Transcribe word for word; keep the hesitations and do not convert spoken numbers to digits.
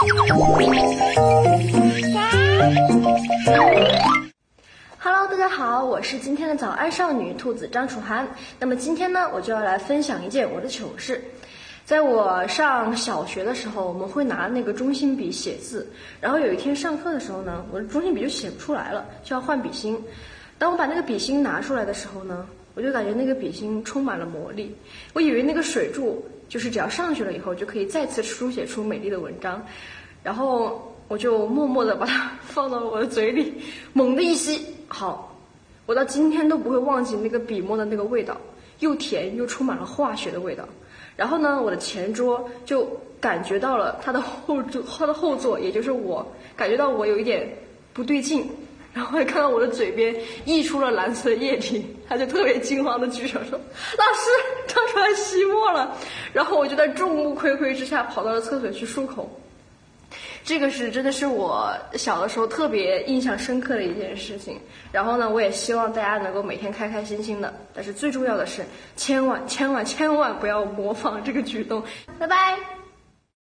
Hello， 大家好，我是今天的早安少女兔子张楚涵。那么今天呢，我就要来分享一件我的糗事。在我上小学的时候，我们会拿那个中性笔写字，然后有一天上课的时候呢，我的中性笔就写不出来了，就要换笔芯。当我把那个笔芯拿出来的时候呢，我就感觉那个笔芯充满了魔力，我以为那个水柱就是只要上去了以后就可以再次书写出美丽的文章，然后我就默默地把它放到了我的嘴里，猛地一吸，好，我到今天都不会忘记那个笔墨的那个味道，又甜又充满了化学的味道。然后呢，我的前桌就感觉到了他的后座，他的后座，也就是我，感觉到我有一点不对劲，然后还看到我的嘴边溢出了蓝色的液体，他就特别惊慌的举手说：“老师，张楚涵吸墨了。”然后我就在众目睽睽之下跑到了厕所去漱口。这个是真的是我小的时候特别印象深刻的一件事情。然后呢，我也希望大家能够每天开开心心的，但是最重要的是，千万千万千万不要模仿这个举动。拜拜。